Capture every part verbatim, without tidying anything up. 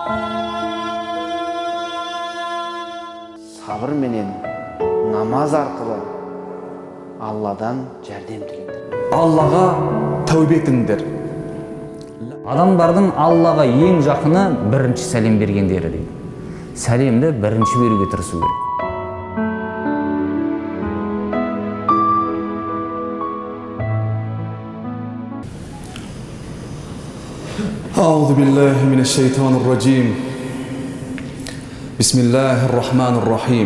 Sabır менен намаз аркылы Алладан жардам tilеңдер. Аллаға тәубе етіңдер. Адамдардың Аллаға ең жақыны бірінші сәлем бергендері дейді. Сәлемді бірінші беруге тырысу керек. أعوذ بالله من الشيطان الرجيم. بسم الله الرحمن الرحيم.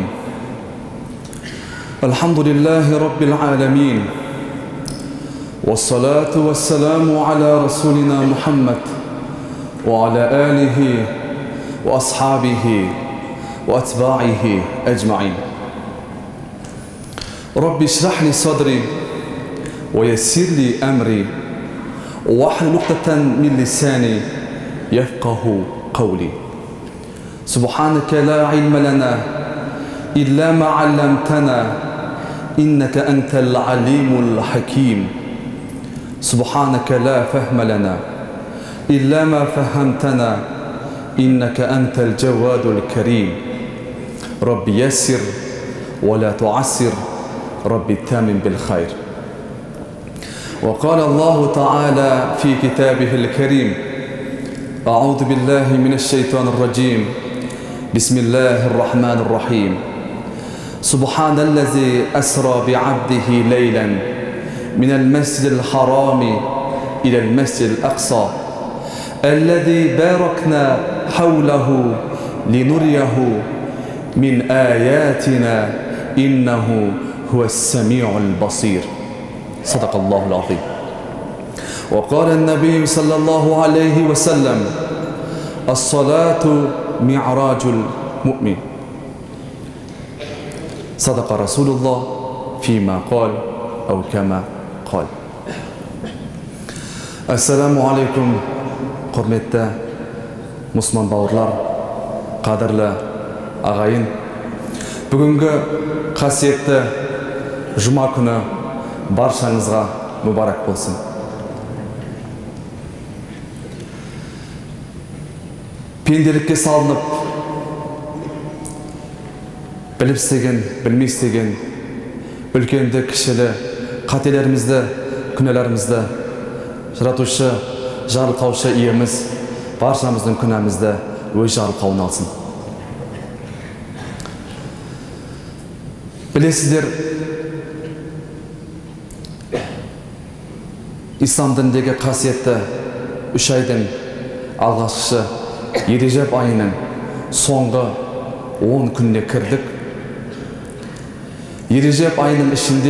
الحمد لله رب العالمين، والصلاة والسلام على رسولنا محمد وعلى آله وأصحابه وأتباعه أجمعين. رب اشرح لي صدري ويسر لي أمري واحلل عقدة من لساني يفقه قولي. سبحانك لا علم لنا إلا ما علمتنا إنك أنت العليم الحكيم. سبحانك لا فهم لنا إلا ما فهمتنا إنك أنت الجواد الكريم. رب يسر ولا تعسر، رب تامن بالخير. وقال الله تعالى في كتابه الكريم: أعوذ بالله من الشيطان الرجيم، بسم الله الرحمن الرحيم. سبحان الذي أسرى بعبده ليلا من المسجد الحرام إلى المسجد الأقصى الذي باركنا حوله لنريه من آياتنا إنه هو السميع البصير. صدق الله العظيم. وقال النبي صلى الله عليه وسلم: الصلاة معراج المؤمن. صدق رسول الله فيما قال أو كما قال. السلام عليكم құрметті мұсылман бауырлар, қадірлі ағайын. Бүгінгі қасиетті жұма күні баршаңызға мүбарак болсын. Пенделікке салынып, біліп істеген, білмей істеген, үлкенді, кішілі, қателерімізді, күнәларымызды жаратушы, жарылқаушы иеміз баршамыздың күнәмізді өз жарылқауына алсын. Білесіздер, ислам дініндегі қасиетті үш айдың алғашқысы Ережеп айының соңғы он күніне кірдік. Ережеп айының ішінде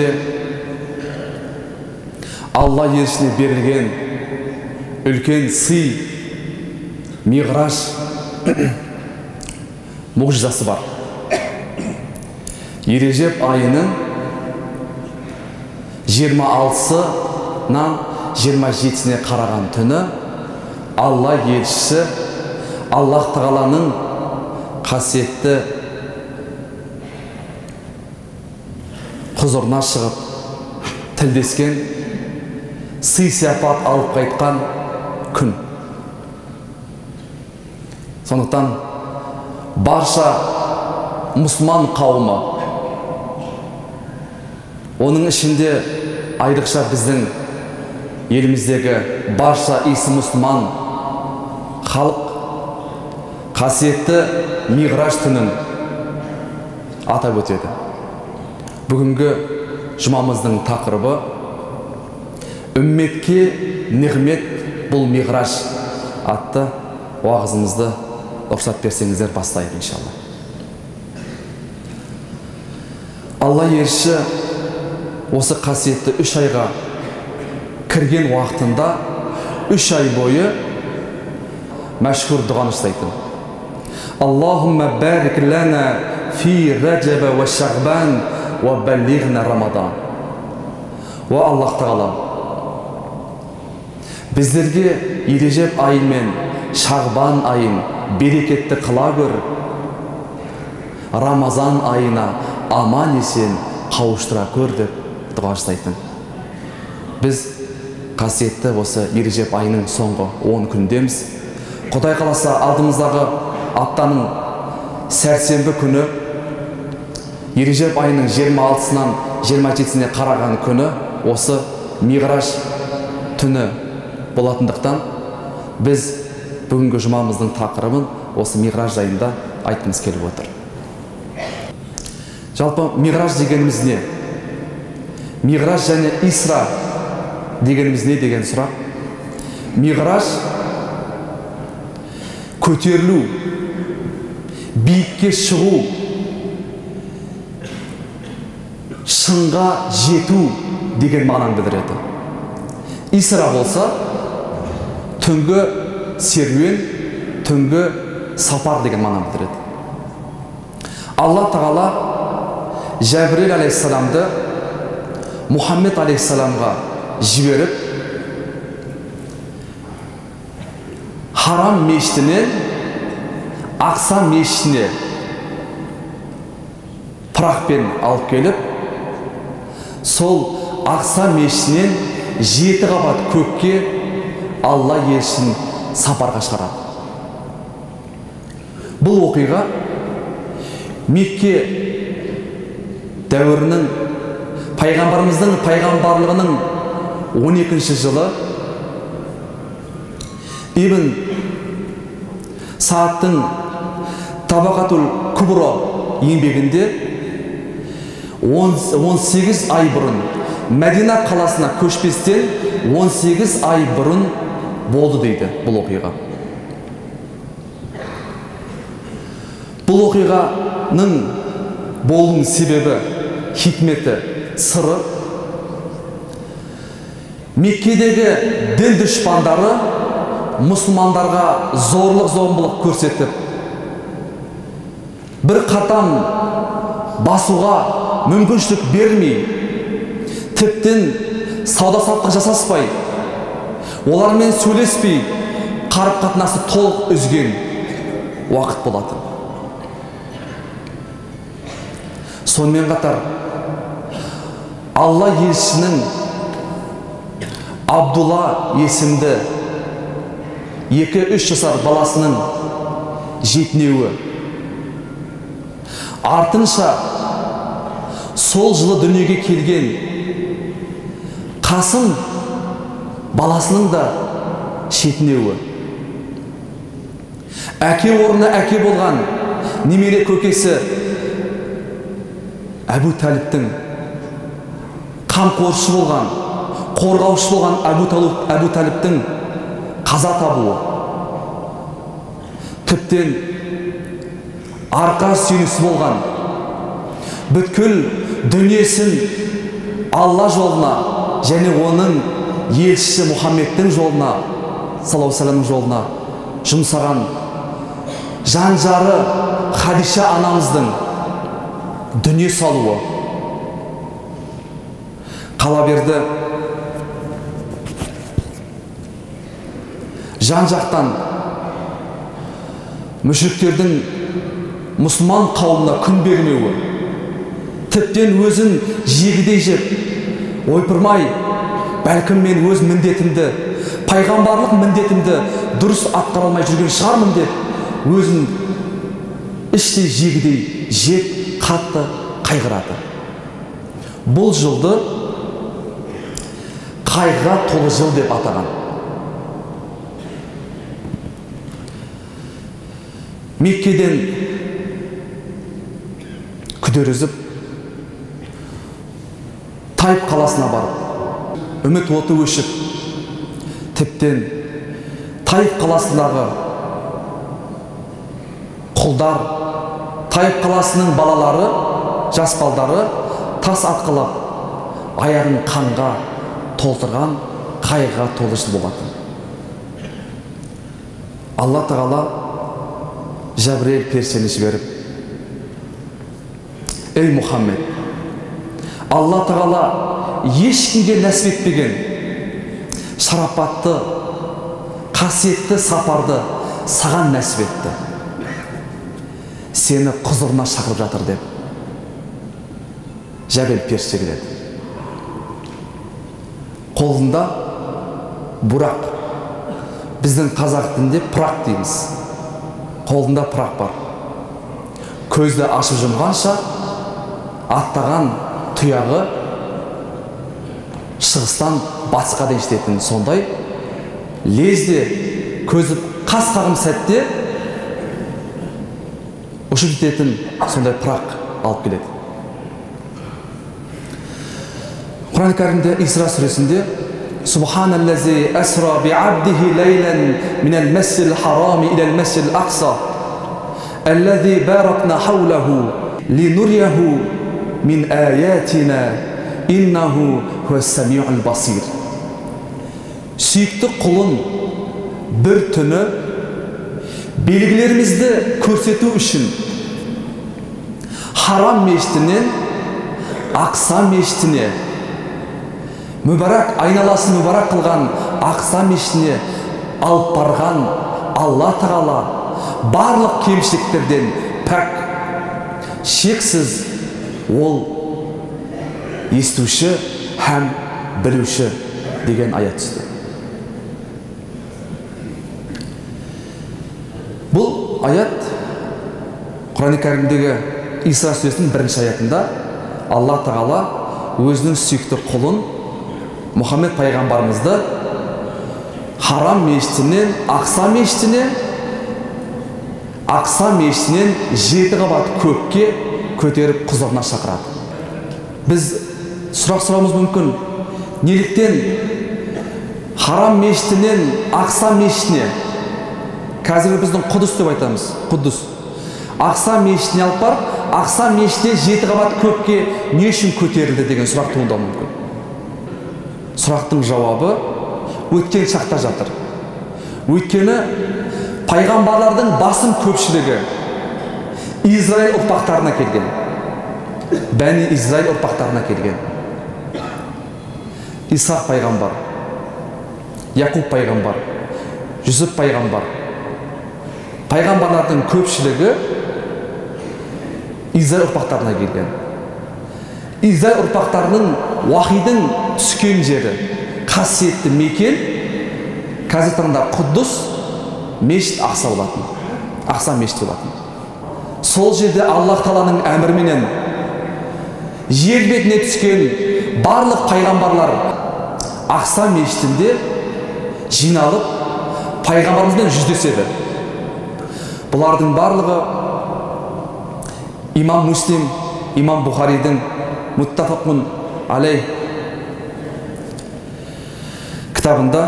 Алла елшісіне берілген үлкен сый, миғраж мұғжизасы бар. Ережеп айының жиырма алтысынан жиырма жетісіне қараған түні Алла елшісі Аллах Тағаланың қасиетті құзырына шығып тілдескен, сый сияпат алып қайтқан күн. Сондықтан барша мұсылман қауымы, оның ішінде айрықша біздің еліміздегі барша исі мұсылман халық қасиетті миғраж түнін атап өтеді. Бүгінгі жұмамыздың тақырыбы «Үмметке нығмет бұл миғраж» атты уағызымызды рұқсат берсеңіздер бастайық иншалла. Алла елші осы қасиетті үш айға кірген уақытында үш ай бойы мәшһүр дұғаны жасайтын. Аллахумма барик лана фи раджаба ва шағбан ва баллиғна рамадан. Ва Аллах Тағала, біздерге Ережеп айы мен Шағбан айын берекетті қыла көр, Рамазан айына аман есен қауыштыра көр деп дұға жасайтын. Біз қасиетті осы Ережеп айының соңғы он күндеміз. Құдай қаласа алдымыздағы аптаның сәрсенбі күні Ережеп айының жиырма алтысынан жиырма жетісіне қараған күні осы Миғраж түні болатындықтан біз бүгінгі жұмамыздың тақырыбын осы Миғраж жайында айтқымыз келіп отыр. Жалпы Миғраж дегеніміз не? Миғраж және Исра дегеніміз не деген сұрақ? Миғраж көтерілу, биікке шығу, шыңға жету деген мағынаны білдіреді. Исра болса түнгі серуен, түнгі сапар деген мағынаны білдіреді. Алла тағала Жәбірел алейхиссаламды Мұхаммед алейхиссаламға жіберіп, Харам мешітінен Ақса мешітіне пырақпен алып келіп, сол Ақса мешітінен жеті қабат көкке Алла елшісін сапарға шығарады. Бұл оқиға Мекке дәуірінің пайғамбарымыздың пайғамбарлығының он екінші жылы Ибн Саадтың Табақатул Күбро еңбегінде он сегіз ай бұрын Мәдина қаласына көшпестен он сегіз ай бұрын болды дейді бұл оқиға. Бұл оқиғаның болуының себебі, хикметі, сыры Меккедегі дін дұшпандары мұсылмандарға зорлық-зомбылық көрсетіп, бір қатам басуға мүмкіншілік бермей, тіптен сауда-саттық жасаспай, олармен сөйлеспей, қарым-қатынасы толық үзген уақыт болатын. Сонымен қатар Алла елшісінің Абдулла есімді екі-үш жасар баласының жетінеуі, артынша сол жылы дүниеге келген Қасым баласының да жетінеуі, әке орнына әке болған немере көкесі Әбу Талиптің қамқоршы болған, қорғаушы болған Әбу Талиптің қаза табуы, тіптен арқа сүйенісі болған, бүткіл дүниесін Алла жолына және оның елшісі Мұхаммедтің жолына, саллаллаху алейхи вассаламның жолына жұмсаған жан-жары Хадиша анамыздың дүние салуы. Қала берді жан-жақтан мүшриктердің мұсылман қауымына күн бермеуі, тіптен өзін жегідей жеп, ойпырмай, бәлкім мен өз міндетімді, пайғамбарлық міндетімді дұрыс атқара алмай жүрген шығармын деп, өзін іштей жегідей жеп, қатты қайғырады. Бұл жылды қайғыға толы жыл деп атаған. Меккеден күдер үзіп, Тайып қаласына барып, үміт оты өшіп, тіптен Тайып қаласындағы құлдар, Тайып қаласының балалары, жас балдары тас атқылап, аяғын қанға толтырған қайғыға толы жыл болатын. Алла тағала Жәбірел періштені жіберіп, ей Мұхаммед, Алла тағала ешкімге нәсіп етпеген шарапатты, қасиетті сапарды саған нәсіп етті. Сені құзырына шақырып жатыр деп Жәбірел періште келеді. Қолында бұрақ, біздің қазақ тілінде пырақ дейміз. Қолында пырақ бар. Көзді ашып жұмғанша аттаған тұяғы шығыстан батысқа дейін жететін. Сондай лезде көзі қас қағым сәтте ұшып жететін сондай пырақ алып келеді. Құран кәрімде Исра сүресінде Субханаллази асра би'абдихи лейлан минал масжидил харами илал масжидил ақса аллази баракна хавлаху линурияху мин аятина иннаху хуас-самиул басир. Сүйікті құлын бір түні белгілерімізді көрсету үшін Харам мешітінен Ақса мешітіне, мүбарак, айналасын мүбарак қылған Ақса мешітіне алып барған Алла Тағала барлық кемшіліктерден пәк, шексіз ол естуші һәм білуші деген аят түсті. Бұл аят Құран кәрімдегі Исра сүресінің бірінші аятында Алла Тағала өзінің сүйікті құлын Мұхаммед пайғамбарымызды Харам мешітінен Ақса мешітіне, Ақса мешітінен жеті қабат көкке көтеріп құзырына шақырады. Біз сұрақ сұрауымыз мүмкін, неліктен Харам мешітінен Ақса мешітіне, қазір біздің Құдыс деп айтамыз, Құдыс, Ақса мешітіне алып барып, Ақса мешітіне жеті қабат көкке не үшін көтерілді деген сұрақ туындауы мүмкін. Сұрақтың жауабы өткен шақта жатыр. Өйткені пайғамбарлардың басым көпшілігі Израиль ұрпақтарына келген. Бәни Израиль ұрпақтарына келген. Исақ пайғамбар, Яқуб пайғамбар, Жүсіп пайғамбар. Пайғамбарлардың көпшілігі Израиль ұрпақтарына келген. Израиль ұрпақтарының уахидың түскен жері, қасиетті мекен, қазір таңда Құддус мешіт Ақса болатын. Ақса мешіт болатын. Сол жерде Аллах Тағаланың әмірменен жер бетіне түскен барлық пайғамбарлар Ақса мешітінде жиналып пайғамбарымызбен жүздеседі. Бұлардың барлығы Имам Муслим, Имам Бухаридің Муттафақун алей кітабында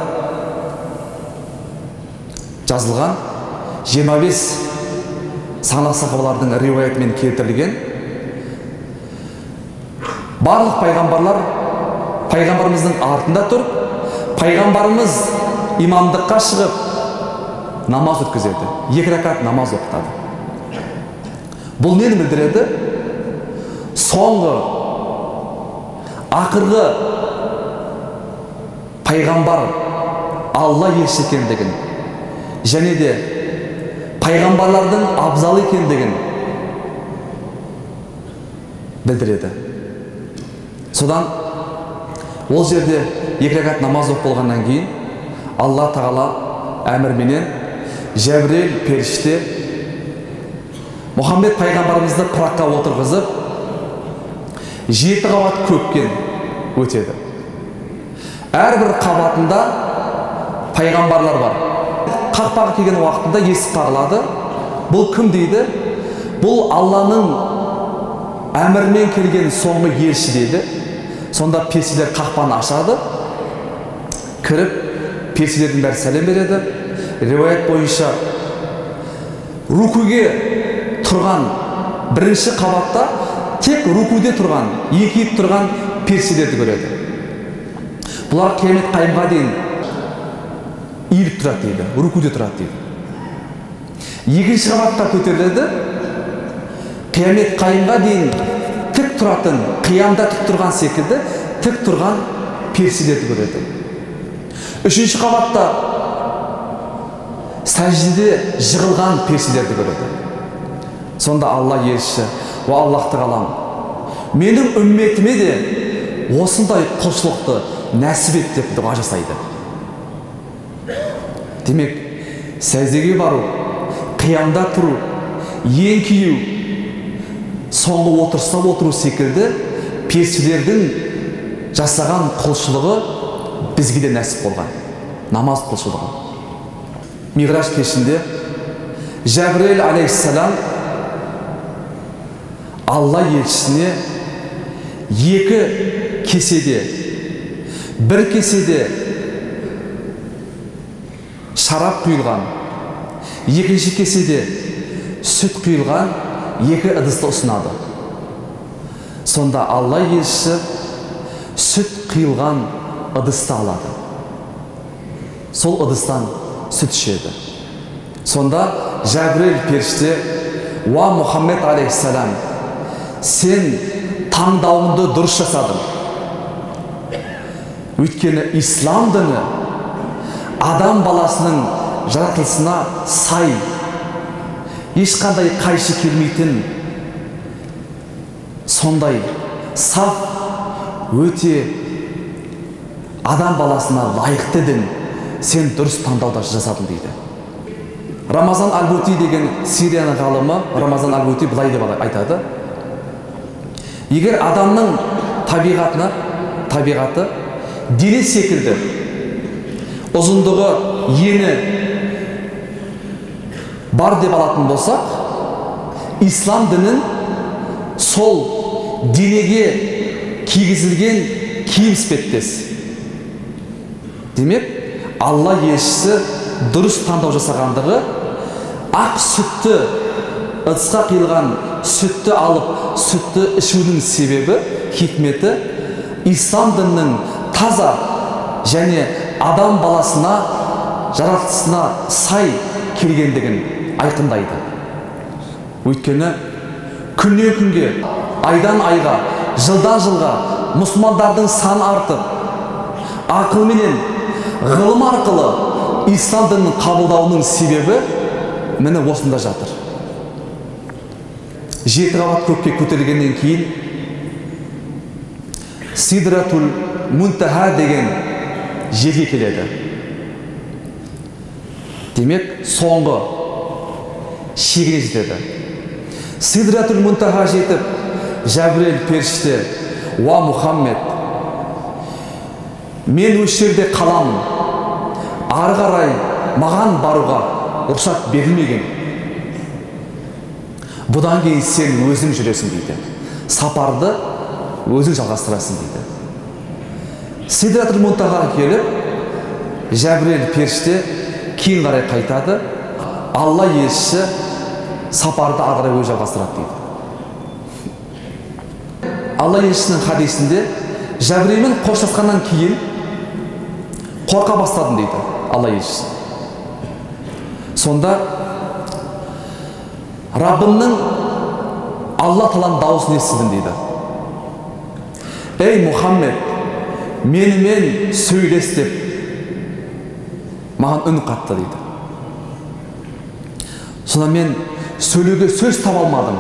жазылған жиырма бес сана сахабалардың риуаятымен келтірілген. Барлық пайғамбарлар пайғамбарымыздың артында тұрып, пайғамбарымыз имамдыққа шығып намаз өткізеді. Екі ракат намаз оқытады. Бұл нені білдіреді? Соңғы ақырғы пайғамбар Алла елшісі екендігін және де пайғамбарлардың абзал екендігін білдіреді. Содан ол жерде екі ракат намаз оқып болғаннан кейін Алла Тағала әмірменен Жәбірел періште Мұхаммед пайғамбарымызды пыраққа отырғызып жеті қабат көктен өтеді. Әрбір қабатында пайғамбарлар бар. Қақпаға келген уақытында есік қағылады. Бұл кім дейді? Бұл Алланың әмірмен келген соңғы елші дейді. Сонда періштелер қақпаны ашады. Кіріп, періштелердің бәрі сәлем береді. Риуаят бойынша рукуге тұрған бірінші қабатта тек рукуде тұрған, екиіп тұрған періштелерді көреді. Бұлар қиямет қайымға дейін иіліп тұрады дейді, рукуде тұрады дейді. Екінші қабатқа көтеріледі, қиямет қайымға дейін тік тұратын, қиямда тік тұрған секілді тік тұрған періштелерді көреді. Үшінші қабатта сәждеде жығылған періштелерді көреді. Сонда Алла елшісі, «Уа Аллах Тағалам, менің үмметіме де осындай құлшылықты нәсіп ет» деп дұға жасайды. Демек, сәждеге бару, қиямда тұру, еңкию, соңғы отырыста отыру секілді періштелердің жасаған құлшылығы бізге де нәсіп болған. Намаз құлшылығы. Миғраж кешінде Жәбірейіл алейхиссалам Алла елшісіне екі кеседе, бір кеседе шарап құйылған, екінші кеседе сүт құйылған екі ыдысты ұсынады. Сонда Алла елшісі сүт құйылған ыдысты алады. Сол ыдыстан сүт ішеді. Сонда Жәбірейіл періште: «Уа Мұхаммед алейхиссалам, сен таңдауыңды дұрыс жасадың. Өйткені ислам діні адам баласының жаратылысына сай, ешқандай қайшы келмейтін, сондай саф, өте адам баласына лайықты дін. Сен дұрыс таңдауда жасадың» дейді. Рамазан Аль-Бути деген Сирияның ғалымы Рамазан Аль-Бути былай деп айтады: егер адамның табиғатына, табиғаты дене секілді, ұзындығы, ені бар деп алатын болсақ, ислам дінін сол денеге кигізілген киім іспеттес. Демек, Алла елшісі дұрыс таңдау жасағандығы, ақ сүтті, ыдысқа құйылған сүтті алып, сүтті ішудің себебі, хикметі, ислам дінінің таза және адам баласына, жаратылысына сай келгендігін айқындайды. Өйткені күннен күнге, айдан айға, жылдан жылға мұсылмандардың саны артып, ақыл менен, ғылым арқылы ислам дінінің қабылдауының себебі міне осында жатыр. Жеті қабат көкке көтерілгеннен кейін Сидратул Мунтаха деген жерге келеді. Демек, соңғы шегіне жетеді. Сидратул Мунтаха жетіп, Жәбірейіл періште: «Уа Мұхаммед, мен осы жерде қаламын. Ары қарай маған баруға рұқсат берілмеген. Бұдан кейін сен өзің жүресің» дейді. Сапарды өзің жалғастырасың дейді. Сидратул Мунтахаға келіп, Жәбірейіл періште кейін қарай қайтады. Алла елшісі сапарды ары қарай өзі жалғастырады дейді. Алла елшісінің хадисінде Жәбірейілмен қоштасқаннан кейін қорқа бастадым дейді Алла елшісі. Сонда Раббымның Алла Тағаланың дауысын естідім дейді. «Ей Мұхаммед, менімен сөйлес» деп маған үн қатты дейді. Сонда мен сөйлеуге сөз таба алмадым.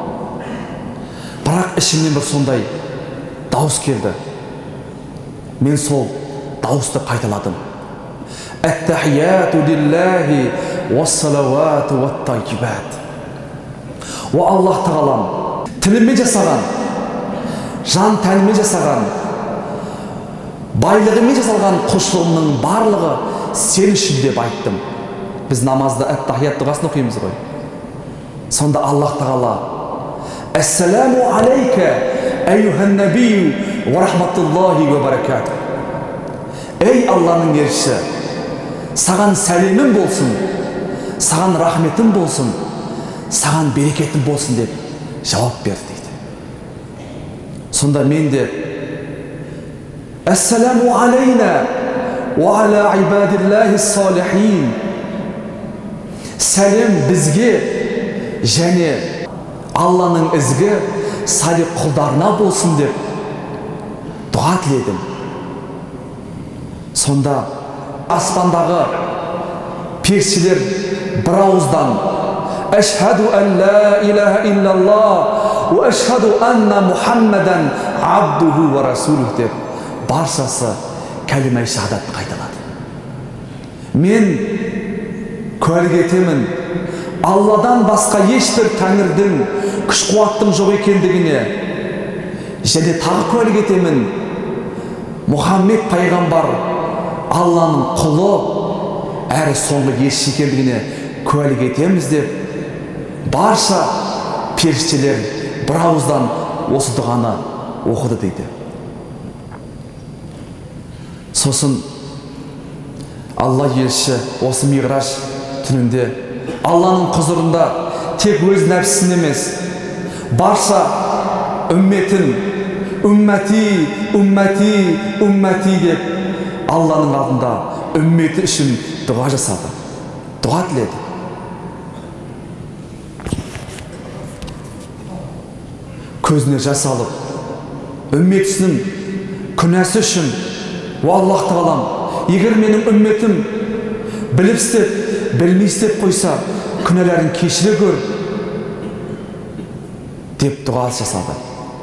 Бірақ ішімнен бір сондай дауыс келді. Мен сол дауысты қайталадым. «Әттәхияту лиллахи уассалавату уаттайкибат». О Аллах Тағалам, тіліме жасаған, жан тәніме жасаған, байлығыме жасалған құлшылығымның барлығы сен үшін деп айттым. Біз намазда әттахият дұғасын оқимыз ғой. Сонда Аллах Тағала: «Әссәламу алейка, әйюхан набию, ва рахматуллахи ва баракату». Ей Алланың елшісі, саған сәлемім болсын, саған рахметім болсын, саған берекетім болсын деп жауап берді дейді. Сонда мен де: «Әссәламу алейна, ва аля ибадиллахи салихин». Сәлем бізге және Алланың ізгі салих құлдарына болсын деп дұға тіледім. Сонда аспандағы періштелер бір ауыздан: «Әшхаду ан ла илаха иллаллах, ва әшхаду анна Мұхаммадан абдуху ва расулух» деп баршасы кәлима-и шахадатты қайталады. Мен куәлік етемін, Алладан басқа ешбір тәңірдің, күш қуаттың жоқ екендігіне, және тағы куәлік етемін, Мұхаммед пайғамбар Алланың құлы әрі соңғы елші екендігіне куәлік етеміз деп, барша періштелер бір ауыздан осы дұғаны оқыды дейді. Сосын Алла елші осы миғраж түнінде Алланың құзырында тек өз нәпсісін емес, барша үмметін үммәти, үммәти, үммәти деп Алланың алдында үмметі үшін дұға жасады, дұға тіледі. Көзіне жас алып, үмметісінің күнәсі үшін, о Аллах тағалам, егер менің үмметім біліп істеп, білмей істеп қойса, күнәләрін кешіре көр деп дұға жасады.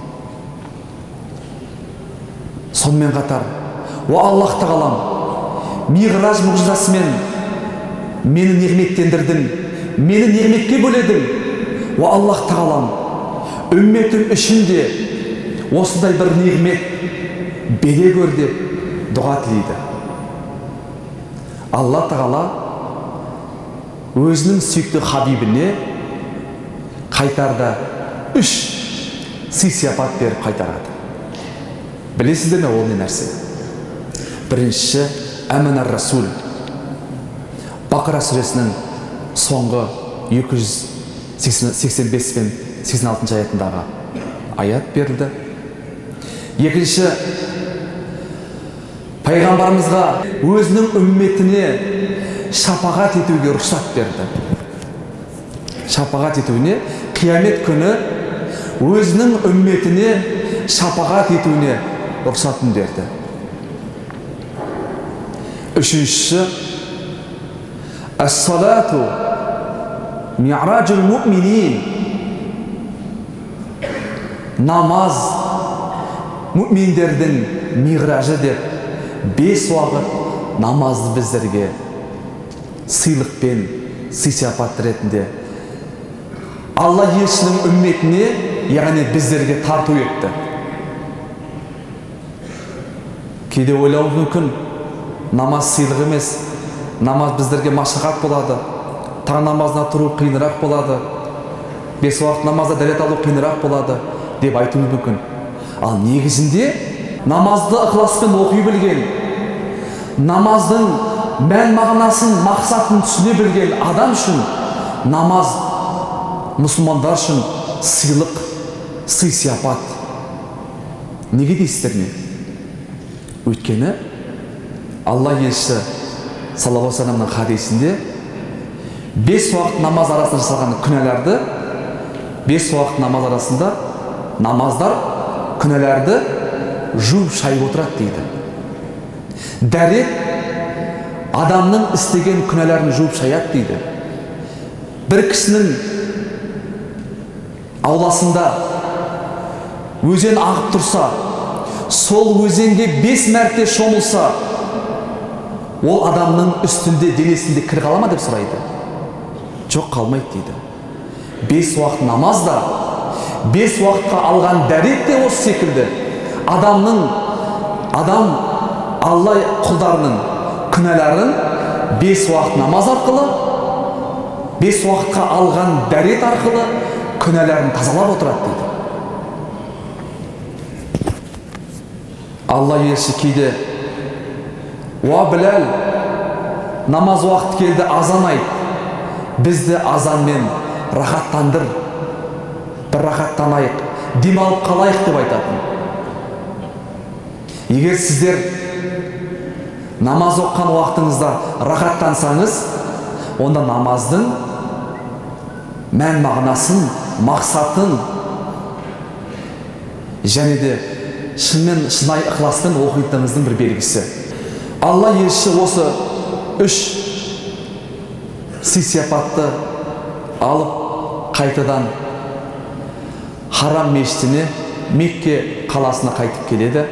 Сонымен қатар, о Аллах тағалам, миғраж мұғжизасымен мені нигметтендірдің, мені нигметке бөледің. О Аллах тағалам, үмметім үшін де осындай бір нигмет бере көр деп дұға тілейді. Алла тағала өзінің сүйікті хабибіне қайтарда үш сый-сияпат беріп қайтарады. Білесіздер ме ол не нәрсе? Біріншісі әмәнәр расул. Бақара сүресінің соңғы екі жүз сексен бес пен сексен алтыншы аятындағы аят берілді. Екінші, пайғамбарымызға өзінің үмметіне шапағат етуге рұқсат берді. Шапағат етуіне, қиямет күні өзінің үмметіне шапағат етуіне рұқсатын берді. Үшіншісі, әс-салату ми'ражул му'минин. Намаз мүминдердің миғражы деп, бес уақыт намазды біздерге сыйлықпен, сый-сияпат ретінде Алла елшінің үмметіне, яғни біздерге тарту етті. Кейде ойлауымыз мүмкін, намаз сыйлық емес, намаз біздерге машақат болады, таң намазына тұру қиынырақ болады, бес уақыт намазда дәрет алу қиынырақ болады деп айтуымыз мүмкін. Ал негізінде намазды ықыласпен оқи білген, намаздың мән мағынасын, мақсатын түсіне білген адам үшін намаз мұсылмандар үшін сыйлық, сый-сияпат. Неге дейсіздер ме? Өйткені Алла елшісі саллаллаху алейхи ва саллямның хадисінде бес уақыт намаз арасында жасалған күнәларды, бес уақыт намаз арасында намаздар күнәларды жуып шайып отырады дейді. Дәрет адамның істеген күнәларын жуып шаяды дейді. Бір кісінің ауласында өзен ағып тұрса, сол өзенге бес мәрте шомылса, ол адамның үстінде, денесінде кір қала ма деп сұрайды. Жоқ, қалмайды дейді. Бес уақыт намазда, бес уақытқа алған дәрет те осы секілді. Адамның, адам Алла құлдарының күнәларын бес уақыт намаз арқылы, бес уақытқа алған дәрет арқылы күнәларын тазалап отырады дейді. Алла елші кейде, уа Біләл, намаз уақыт келді, азан айт, бізді азанмен рахаттандыр, бір рахаттанайық, демалып қалайық деп айтатын. Егер сіздер намаз оққан уақытыңызда рахаттансаңыз, онда намаздың мән мағынасын, мақсатын және де шынмен шынайы ықыласпен оқитыныңыздың бір белгісі. Алла елші осы үш сый-сияпатты алып қайтадан Харам мешітіне, Мекке қаласына қайтып келеді.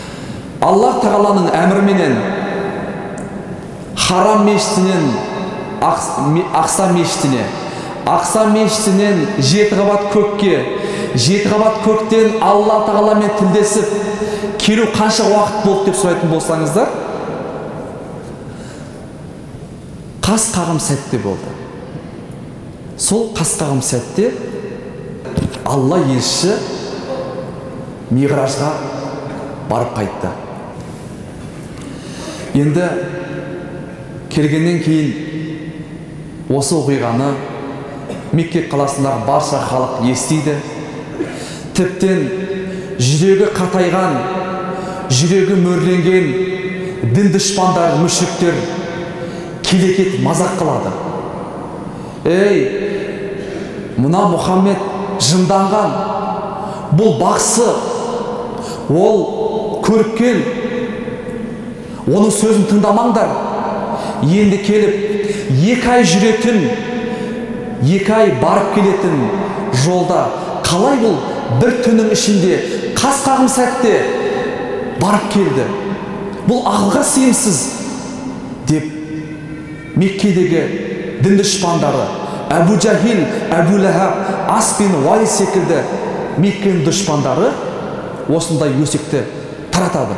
Аллах тағаланың әмірменен Харам мешітінен Ақса мешітіне, Ақса мешітінен жеті қабат көкке, жеті қабат көктен Алла тағаламен тілдесіп келу қанша уақыт болды деп сұрайтын болсаңыздар, қас қағым сәтте болды. Сол қас қағым сәтте Алла елшісі Миғражға барып қайтты. Енді келгеннен кейін осы оқиғаны Мекке қаласындағы барша халық естиді. Тіптен жүрегі қатайған, жүрегі мөрленген дін дұшпандар, мүшриктер келекет мазақ қылады. Ей, мына Мұхаммед жынданған, бұл бақсы, ол көріпкел, оның сөзін тыңдамаңдар. Енді келіп, екі ай жүретін, екі ай барып келетін жолда қалай бұл бір түннің ішінде қас қағым сәтте барып келді? Бұл ақылға сыйымсыз деп Меккедегі дін дұшпандары Әбу Жахил, Әбу Ләхаб, Ас бен Уайс секілді Меккенің дұшпандары осындай өсекті таратады.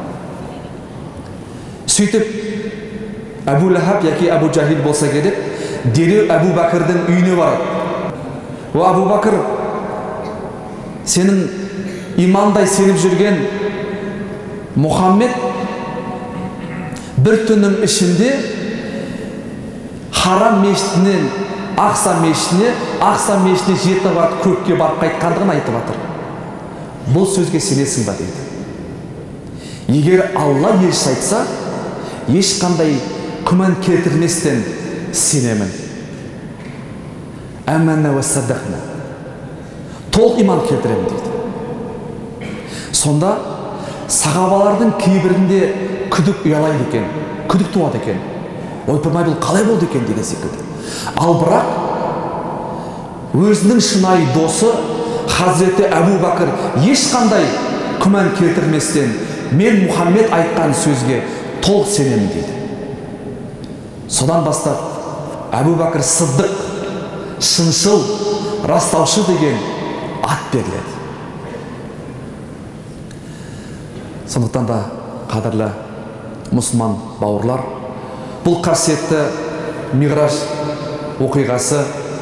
Сөйтіп Әбу Ләхаб яки Әбу Жахил болса керек, дереу Әбу Бәкірдің үйіне барады. О, Әбу Бәкір, сенің имандай сеніп жүрген Мұхаммед бір түннің ішінде Харам мешітінен Ақса мешітіне, Ақса мешітіне жеті қабат көкке барып қайтқандығын айтып жатыр. Бұл сөзге сенесің ба дейді. Егер Алла елшісі айтса, ешқандай күмән келтірместен сенемін. Әмәнна уә саддақна. Толық иман келтіремін дейді. Сонда сахабалардың кейбірінде күдік ұялайды екен, күдік туады екен. Ойпырмай бұл қалай болды екен деген секілді. Ал бірақ өзінің шынайы досы Хазіреті Әбу Бәкір ешқандай күмән келтірместен мен Мұхаммед айтқан сөзге толық сенемін дейді. Содан бастап Әбу Бәкір Сыддық, шыншыл, растаушы деген ат беріледі. Сондықтан да қадірлі мұсылман бауырлар, бұл қасиетті Миғраж оқиғасы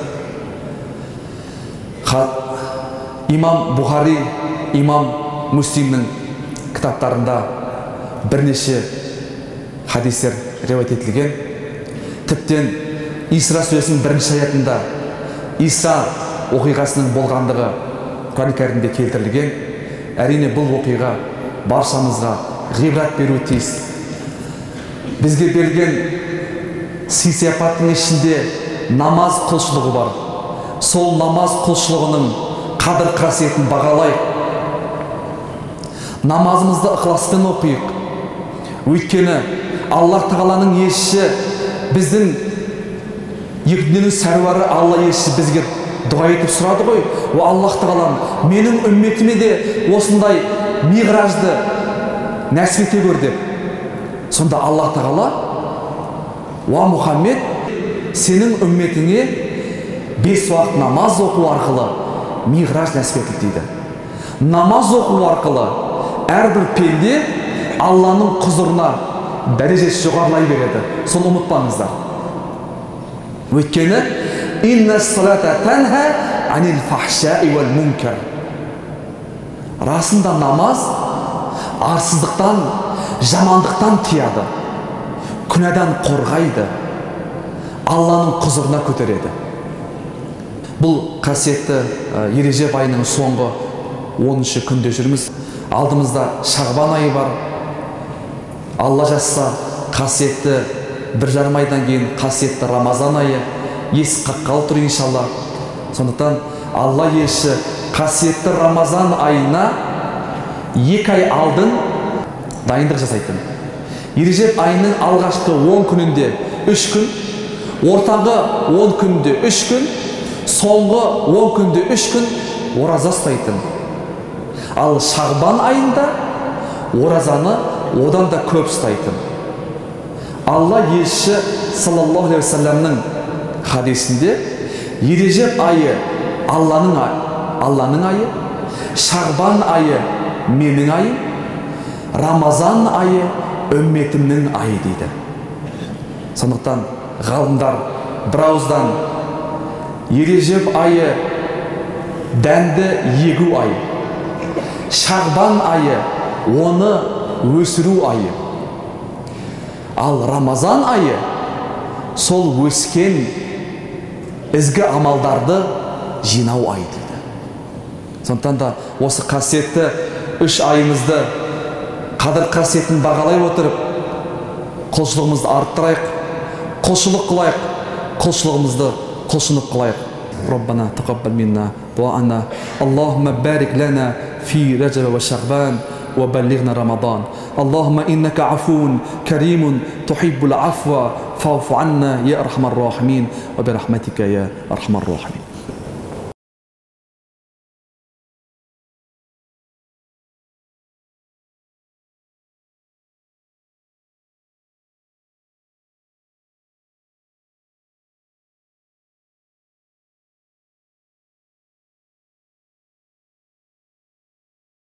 имам Бұхари, имам Муслимнің кітаптарында бірнеше хадистер риуаят етілген. Тіптен Исра сүресінің бірінші аятында Иса оқиғасының болғандығы Құран кәрімде келтірілген. Әрине бұл оқиға баршамызға ғибрат беруі тиіс. Бізге берілген сый-сияпаттың ішінде намаз құлшылығы бар. Сол намаз құлшылығының қадір қасиетін бағалайық. Намазымызды ықыласпен оқиық. Өйткені Аллах тағаланың елшісі, біздің екі дүниенің сәруары Алла елшісі бізге дұға етіп сұрады ғой. О Аллах тағалам, менің үмметіме де осындай Миғражды нәсіп ете көр деп. Сонда Аллах тағала, уа Мұхаммед, сенің үмметіңе бес уақыт намаз оқу арқылы Миғраж нәсіп етілді дейді. Намаз оқу арқылы әрбір пенде Алланың құзырына дәрежесі жоғарылай береді. Соны ұмытпаңыздар. Өйткені инна салата танха анил фахшаи вал мункар. Расында намаз арсыздықтан, жамандықтан тияды, күнәдан қорғайды, Алланың құзырына көтереді. Бұл қасиетті Ереже айының соңғы оныншы күнде жүрміз. Алдымызда Шағбан айы бар. Алла жазса, қасиетті бір жарым айдан кейін қасиетті Рамазан айы есік қаққалы тұр иншалла. Сондықтан Алла елші қасиетті Рамазан айына екі ай алдын дайындық жасайтын. Ережеп айының алғашқы он күнінде үш күн, ортаңғы он күнде үш күн, соңғы он күнде үш күн ораза ұстайтын. Ал Шағбан айында оразаны одан да көп ұстайтын. Алла елші саллаллаху алейхи вассаламның хадисінде Ережеп айы Алланың айы, Алланың айы, Шағбан айы менің айым, Рамазан айы үмметімнің айы дейді. Сондықтан ғалымдар бірауыздан Ережеп айы дәнді егу айы, Шағбан айы оны өсіру айы, ал Рамазан айы сол өскен ізгі амалдарды жинау айы дейді. Сондықтан да осы қасиетті үш айымызды қадір қасиетін бағалай отырып, құлшылығымызды арттырайық, құлшылық қылайық, құлшылығымызды құлшынып қылайық. Раббана тақаббал минна дуаана, Аллахумма барик лана фи раджаб ва шағбан ва баллигна рамадан. Аллахумма иннака афун каримун тухиббул афва фаъфу анна я архамар рахимин ва бирахматика я архамар рахимин.